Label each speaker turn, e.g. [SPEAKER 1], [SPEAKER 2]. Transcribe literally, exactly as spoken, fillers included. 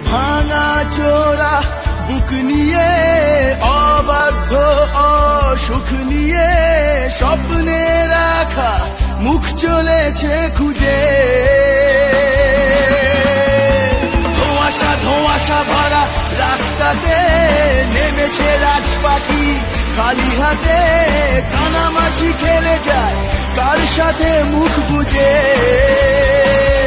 [SPEAKER 1] ভাঙা চোরা বুক নিয়ে অবাধ্য অসুখ নিয়ে স্বপ্নে রাখা মুখ চলেছে খুঁজে। ধোঁয়াশা ধোঁয়াশা ভরা রাস্তাতে নেমেছে রাজ পাখি খালি হাতে, কানামাছি খেলে যায় কার সাথে মুখ বুজে।